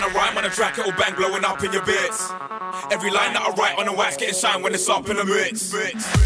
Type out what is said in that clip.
I rhyme on a track, it'll bang, blowing up in your bits. Every line that I write on the wax getting shine when it's up in the mix.